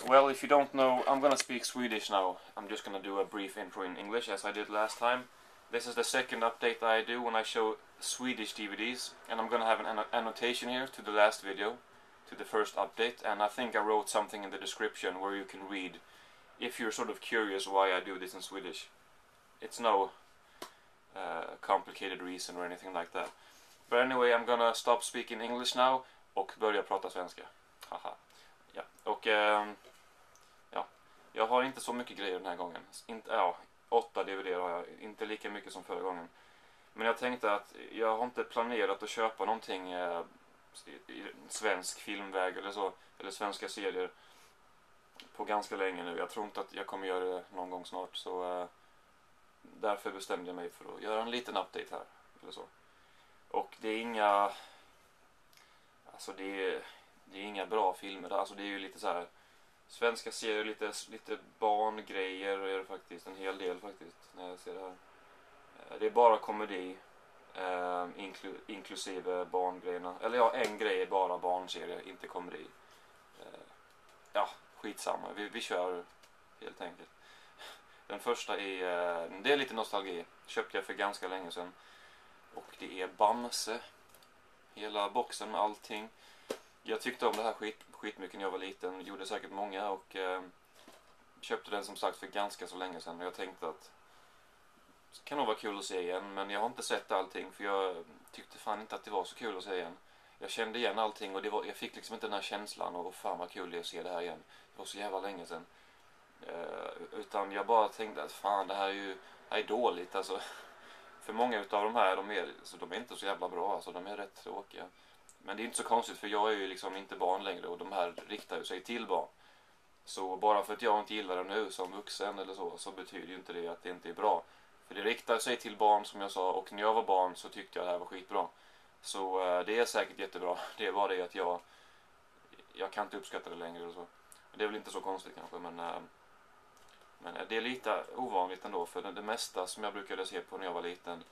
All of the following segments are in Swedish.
Well, if you don't know, I'm gonna speak Swedish now. I'm just gonna do a brief intro in English as I did last time. This is the second update that I do when I show Swedish DVDs, and I'm gonna have an annotation here to the last video, to the first update, and I think I wrote something in the description where you can read if you're sort of curious why I do this in Swedish. It's no complicated reason or anything like that. But anyway, I'm gonna stop speaking English now och börja prata svenska. Haha. Ja, och ja, jag har inte så mycket grejer den här gången. 8 DVD har jag, inte lika mycket som förra gången. Men jag tänkte att jag har inte planerat att köpa någonting i svensk filmväg eller så, eller svenska serier på ganska länge nu. Jag tror inte att jag kommer göra det någon gång snart, så därför bestämde jag mig för att göra en liten update här eller så. Och det är inga, alltså det är inga bra filmer. Alltså det är ju lite så här svenska serier, lite barngrejer är det faktiskt, en hel del faktiskt när jag ser det här. Det är bara komedi, inklusive barngrejerna. Eller ja, en grej är bara barnserie, inte komedi. Ja, skitsamma, vi kör helt enkelt. Den första är, det är lite nostalgi. Köpte jag för ganska länge sedan. Och det är Bamse. Hela boxen med allting. Jag tyckte om det här skitmycket när jag var liten. Gjorde säkert många och köpte den som sagt för ganska så länge sedan. Och jag tänkte att det kan nog vara kul att se igen. Men jag har inte sett allting för jag tyckte fan inte att det var så kul att se igen. Jag kände igen allting och jag fick liksom inte den här känslan och fan vad kul det är att se det här igen. Det var så jävla länge sedan. Utan jag bara tänkte att fan det här är dåligt alltså. För många utav de här de är inte så jävla bra alltså, de är rätt tråkiga. Men det är inte så konstigt för jag är ju liksom inte barn längre och de här riktar ju sig till barn. Så bara för att jag inte gillar det nu som vuxen eller så betyder ju inte det att det inte är bra. För det riktar sig till barn som jag sa, och när jag var barn så tyckte jag det här var skitbra. Så det är säkert jättebra. Det är bara det att jag kan inte uppskatta det längre eller så. Det är väl inte så konstigt kanske, men det är lite ovanligt ändå, för det mesta som jag brukade se på när jag var liten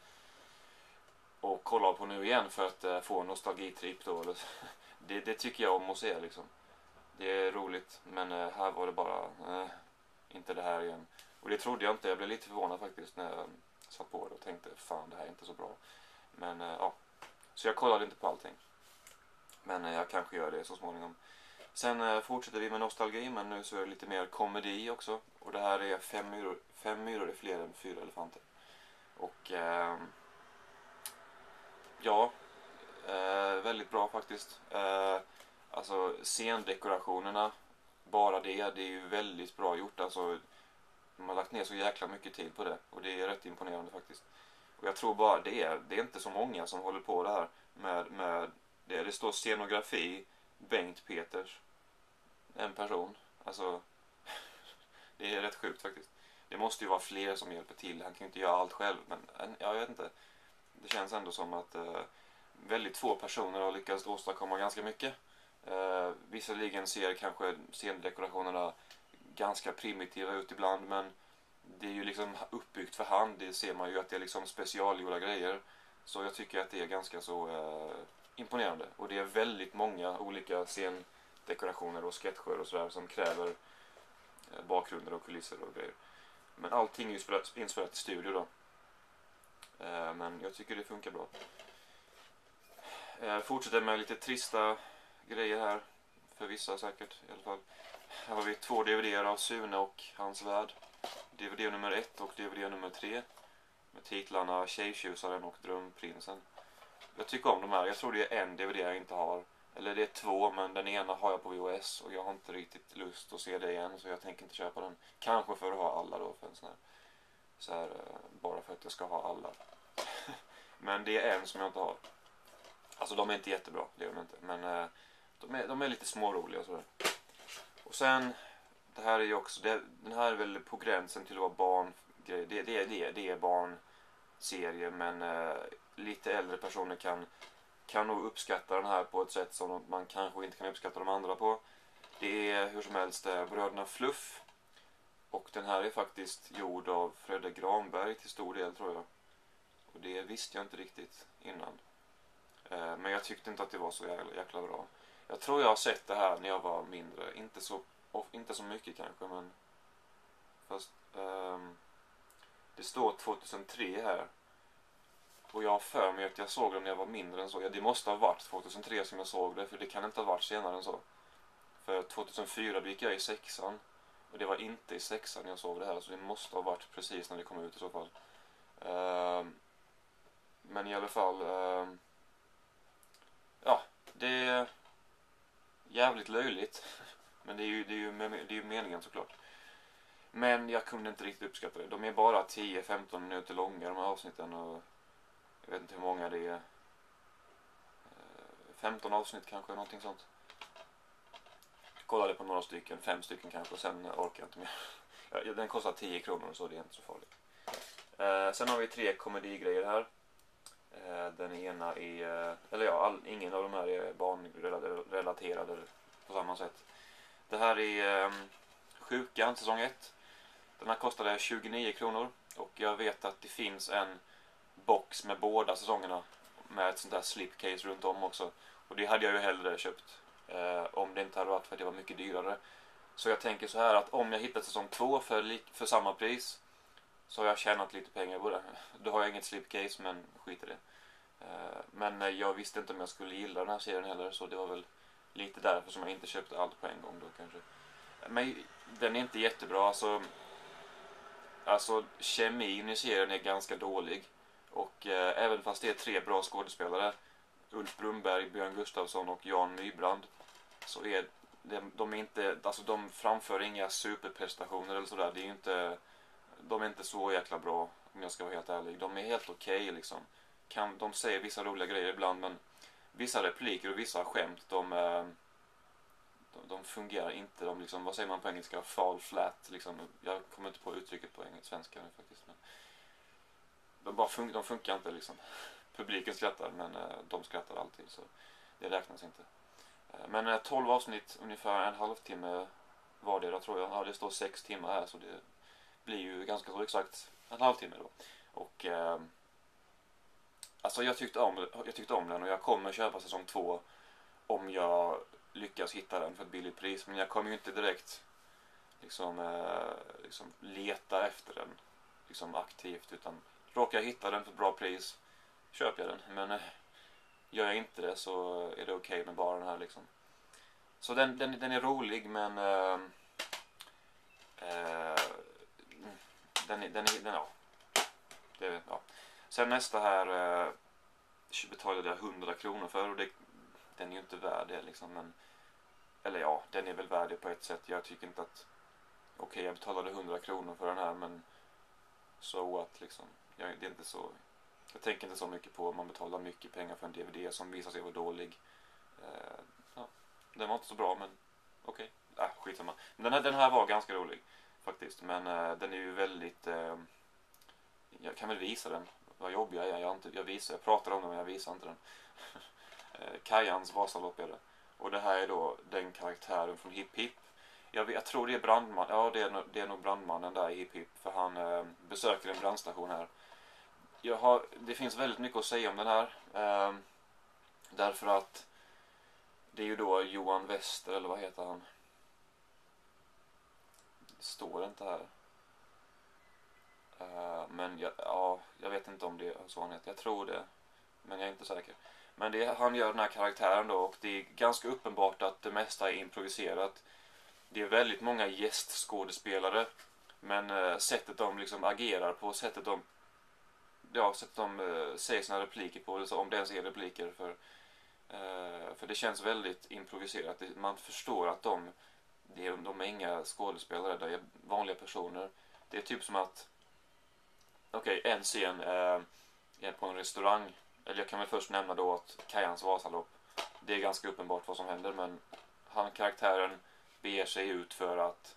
och kolla på nu igen för att få en nostalgitripp då. Det tycker jag om att se liksom. Det är roligt, men här var det bara inte det här igen. Och det trodde jag inte, jag blev lite förvånad faktiskt när jag satt på det och tänkte fan det här är inte så bra. Men ja, så jag kollade inte på allting. Men jag kanske gör det så småningom. Sen fortsätter vi med nostalgi, men nu så är det lite mer komedi också. Och det här är 5 myror är fler än 4 elefanter. Och ja, väldigt bra faktiskt. Alltså scendekorationerna, bara det är ju väldigt bra gjort. Alltså de har lagt ner så jäkla mycket tid på det. Och det är rätt imponerande faktiskt. Och jag tror bara det är inte så många som håller på det här med det. Det står scenografi, Bengt Peters, en person. Alltså det är rätt sjukt faktiskt. Det måste ju vara fler som hjälper till. Han kan ju inte göra allt själv, men jag vet inte. Det känns ändå som att väldigt få personer har lyckats åstadkomma ganska mycket. Visserligen ser kanske scendekorationerna ganska primitiva ut ibland, men det är ju liksom uppbyggt för hand. Det ser man ju att det är liksom specialgjorda grejer. Så jag tycker att det är ganska så imponerande. Och det är väldigt många olika scendekorationer och sketcher och sådär som kräver bakgrunder och kulisser och grejer. Men allting är ju inspelat i studio då. Men jag tycker det funkar bra. Fortsätter med lite trista grejer här. För vissa säkert i alla fall. Här har vi 2 DVD:er av Sune och hans värld. DVD nummer 1 och DVD nummer 3. Med titlarna Tjejtjusaren och Drömprinsen. Jag tycker om de här. Jag tror det är en DVD jag inte har. Eller det är 2, men den ena har jag på VHS. Och jag har inte riktigt lust att se det igen. Så jag tänker inte köpa den. Kanske för att ha alla då. För en sån här. Så här, bara för att jag ska ha alla. Men det är en som jag inte har. Alltså de är inte jättebra, det är de inte. Men de är lite småroliga och sådär. Och sen, det här är ju också, den här är väl på gränsen till att vara barngrej. Det är barnserie, men lite äldre personer kan nog uppskatta den här på ett sätt som man kanske inte kan uppskatta de andra på. Det är hur som helst Bröderna Fluff. Och den här är faktiskt gjord av Fredde Granberg till stor del, tror jag. Och det visste jag inte riktigt innan. Men jag tyckte inte att det var så jäkla bra. Jag tror jag har sett det här när jag var mindre. Inte så och inte så mycket kanske, men fast det står 2003 här. Och jag har för mig att jag såg det när jag var mindre än så. Ja, det måste ha varit 2003 som jag såg det, för det kan inte ha varit senare än så. För 2004 då gick jag i sexan. Och det var inte i sexan jag såg det här, så det måste ha varit precis när det kom ut i så fall. Men i alla fall, ja, det är jävligt löjligt. Men det är ju meningen såklart. Men jag kunde inte riktigt uppskatta det. De är bara 10-15 minuter långa de här avsnitten, och jag vet inte hur många det är. 15 avsnitt kanske, någonting sånt. Jag kollade på några stycken, 5 stycken kanske, och sen orkar jag inte mer. Den kostar 10 kronor, så det är inte så farligt. Sen har vi 3 komedigrejer här. Den ena är, eller ja, ingen av de här är barnrelaterade på samma sätt. Det här är Sjukan, säsong 1. Den här kostade 29 kronor. Och jag vet att det finns en box med båda säsongerna, med ett sånt där slipcase runt om också. Och det hade jag ju hellre köpt om det inte hade varit för att det var mycket dyrare. Så jag tänker så här, att om jag hittar säsong 2 för samma pris, så har jag tjänat lite pengar på det. Då har jag inget slipcase, men skit i det. Men jag visste inte om jag skulle gilla den här serien heller, så det var väl lite därför som jag inte köpte allt på en gång då kanske. Men den är inte jättebra, alltså kemin i serien är ganska dålig. Och även fast det är 3 bra skådespelare, Ulf Brunnberg, Björn Gustafsson och Jan Nybrand, så är de inte, alltså de framför inga superprestationer eller sådär. Det är ju inte, de är inte så jäkla bra, om jag ska vara helt ärlig. De är helt okej liksom. De säger vissa roliga grejer ibland, men vissa repliker och vissa skämt, de fungerar inte. De liksom, vad säger man på engelska? Fall flat liksom. Jag kommer inte på uttrycket på svenska nu faktiskt, men de funkar inte liksom. Publiken skrattar, men de skrattar alltid, så det räknas inte. Men 12 avsnitt, ungefär en halvtimme var det, tror jag. Ja, det står 6 timmar här, så det blir ju ganska så exakt en halvtimme då. Och alltså jag tyckte om den, och jag kommer köpa säsong 2 om jag lyckas hitta den för ett billigt pris. Men jag kommer ju inte direkt liksom leta efter den liksom aktivt, utan råkar jag hitta den för ett bra pris, köper jag den. Men gör jag inte det, så är det okej med bara den här liksom. Så den är rolig, men ja. Sen nästa här betalade jag 100 kronor för, och den är ju inte värd det liksom, men eller ja, den är väl värd det på ett sätt. Jag tycker inte att okej, jag betalade 100 kronor för den här, men så att liksom, det är inte så, jag tänker inte så mycket på om man betalar mycket pengar för en DVD som visar sig vara dålig. Ja, den var inte så bra, men okej. Skitsamma. Den här var ganska rolig faktiskt, men den är ju väldigt jag kan väl visa den. Vad jobbig jag är. Jag pratar om den, men jag visar inte den. Kajans Vasalopp är det. Och det här är då den karaktären från Hipp Hipp. Jag tror det är brandman. Ja, det är nog brandmannen där i Hipp Hipp, för han besöker en brandstation här. Det finns väldigt mycket att säga om den här. Därför att det är ju då Johan Wester, eller vad heter han? Det står inte här. Men jag vet inte om det är så han heter. Jag tror det, men jag är inte säker. Men han gör den här karaktären då, och det är ganska uppenbart att det mesta är improviserat. Det är väldigt många gästskådespelare, men sättet de liksom agerar på, sättet de säger sina repliker på, alltså om det ens är repliker, för det känns väldigt improviserat. Man förstår att de är inga skådespelare, de är vanliga personer. Det är typ som att en scen är på en restaurang. Eller jag kan väl först nämna då att Kajans Vasalopp, det är ganska uppenbart vad som händer, men karaktären beger sig ut för att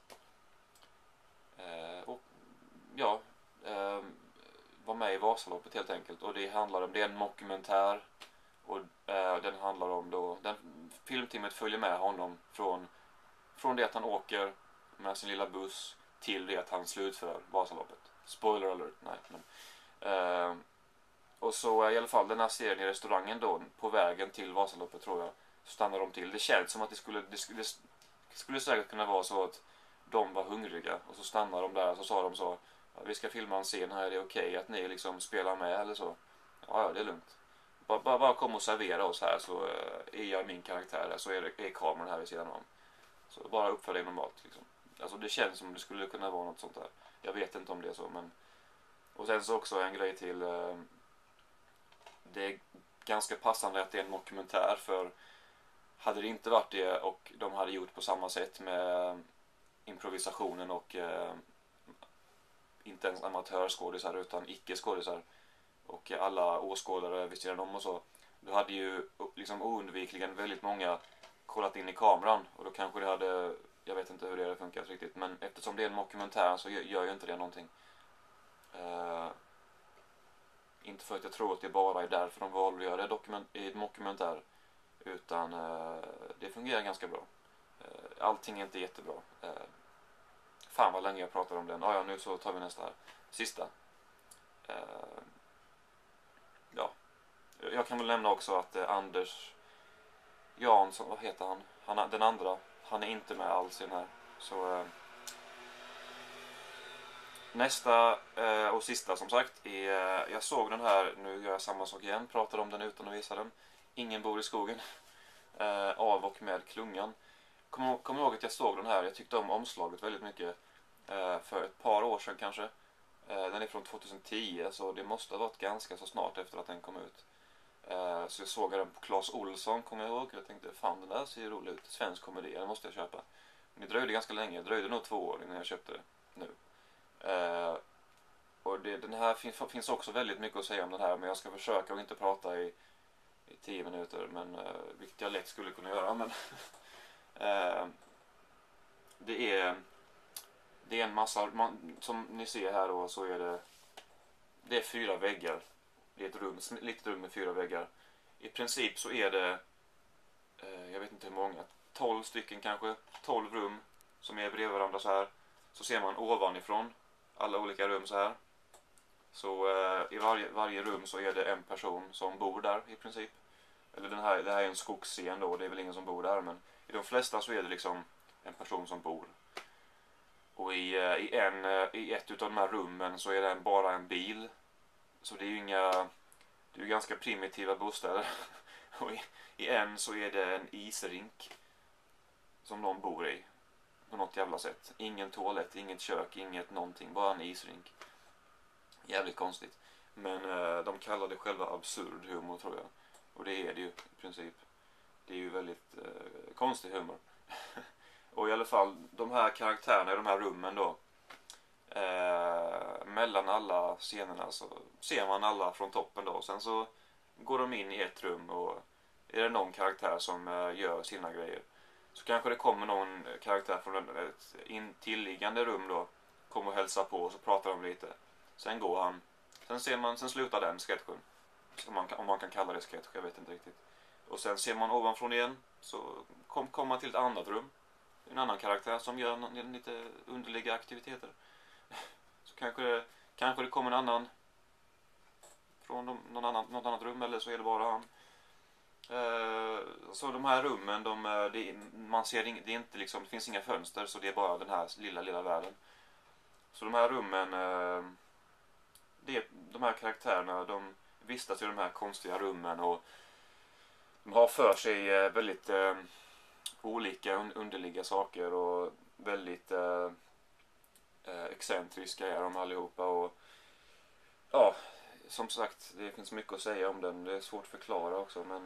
vara med i Vasaloppet helt enkelt. Och det är en mockumentär, och den handlar om då, filmteamet följer med honom från det att han åker med sin lilla buss till det att han slutför Vasaloppet. Spoiler alert, nej, men och så i alla fall den här serien i restaurangen då, på vägen till Vasaloppet tror jag, stannar de till. Det känns som att det skulle säkert kunna vara så att de var hungriga och så stannade de där och så sa de så: ja, vi ska filma en scen här, är det okej att ni liksom spelar med eller så? Ja, det är lugnt. Bara kom och servera oss här, så är jag min karaktär här, så är kameran här vid sidan om. Så bara uppför dig normalt liksom. Alltså det känns som det skulle kunna vara något sånt där. Jag vet inte om det är så, men... Och sen så också en grej till. Det är ganska passande att det är en dokumentär, för hade det inte varit det och de hade gjort på samma sätt med improvisationen och inte ens amatörskådisar utan icke-skådisar och alla åskådare vid sidan om och så, då hade ju liksom oundvikligen väldigt många kollat in i kameran, och då kanske det hade, jag vet inte hur det hade funkat riktigt, men eftersom det är en dokumentär så gör ju inte det någonting. Inte för att jag tror att det bara är därför de valde att göra det i en dokumentär, utan det fungerar ganska bra. Allting är inte jättebra. Fan vad länge jag pratar om den. Ja, nu så tar vi nästa här. Sista. Ja. Jag kan väl nämna också att Anders Jansson, vad heter han? Den andra, han är inte med alls i den här. Så nästa och sista som sagt är, jag såg den här, nu gör jag samma sak igen, pratar om den utan att visa den. Ingen bor i skogen. Av och med Klungan. Kom ihåg att jag såg den här, jag tyckte om omslaget väldigt mycket för ett par år sedan kanske. Den är från 2010, så det måste ha varit ganska så snart efter att den kom ut. Så jag såg den på Clas Ohlson, kommer jag ihåg. Jag tänkte, fan den där ser ju rolig ut, svensk komedi, den måste jag köpa. Men det dröjde ganska länge, det dröjde nog 2 år innan jag köpte det nu. Och den här finns också väldigt mycket att säga om den här, men jag ska försöka att inte prata i 10 minuter, men vilket jag lätt skulle kunna göra, men det är en massa, som ni ser här då, så är det är 4 väggar. Det är ett litet rum med 4 väggar. I princip så är det jag vet inte hur många, 12 stycken kanske, 12 rum som är bredvid varandra så här. Så ser man ovanifrån alla olika rum så här. Så i varje rum så är det en person som bor där i princip. Eller det här är en skogsscen då, det är väl ingen som bor där, men i de flesta så är det liksom en person som bor. Och i ett utav de här rummen så är det bara en bil. Så det är ju ganska primitiva bostäder. Och i en så är det en isrink som någon bor i på något jävla sätt. Ingen toalett, inget kök, inget någonting, bara en isrink. Jävligt konstigt. Men de kallar det själva absurd humor, tror jag. Och det är det ju i princip. Det är ju väldigt konstig humor. Och i alla fall, de här karaktärerna i de här rummen då, mellan alla scenerna så ser man alla från toppen då. Sen så går de in i ett rum och är det någon karaktär som gör sina grejer, så kanske det kommer någon karaktär från ett intilliggande rum då, kommer och hälsa på och så pratar de lite. Sen går han. Sen slutar den sketchen. Om man kan kalla det sketch, jag vet inte riktigt. Och sen ser man ovanifrån igen, så kommer man till ett annat rum. En annan karaktär som gör lite underliga aktiviteter. Så kanske det kommer en annan från något annat rum, eller så är det bara han. Så de här rummen, man ser det är inte liksom, det finns inga fönster, så det är bara den här lilla världen. Så de här rummen, de här karaktärerna, de vistas i de här konstiga rummen och de har för sig väldigt olika underliga saker och väldigt excentriska är de allihopa. Och ja, som sagt, det finns mycket att säga om den. Det är svårt att förklara också, men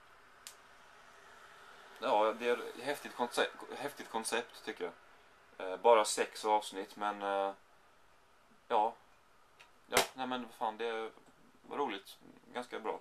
ja, det är ett häftigt koncept tycker jag. Bara 6 avsnitt, men ja, nej men fan, det var roligt, ganska bra.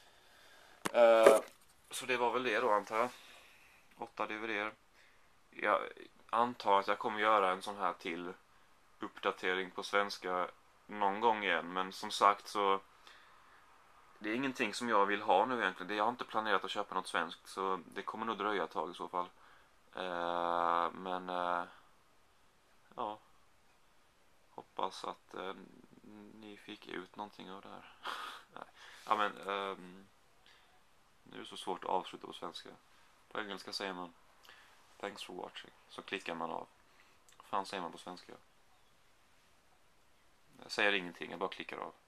Så det var väl det då, antar jag. 8 DVD:er. Jag antar att jag kommer göra en sån här till uppdatering på svenska någon gång igen, men som sagt så det är ingenting som jag vill ha nu egentligen. Jag har inte planerat att köpa något svenskt, så det kommer nog dröja ett tag i så fall. Men ja, hoppas att ni fick ut någonting av det här. Ja, men nu är det så svårt att avsluta på svenska. På engelska säger man thanks for watching. Så klickar man av. Vad fan säger man på svenska? Jag säger ingenting, jag bara klickar av.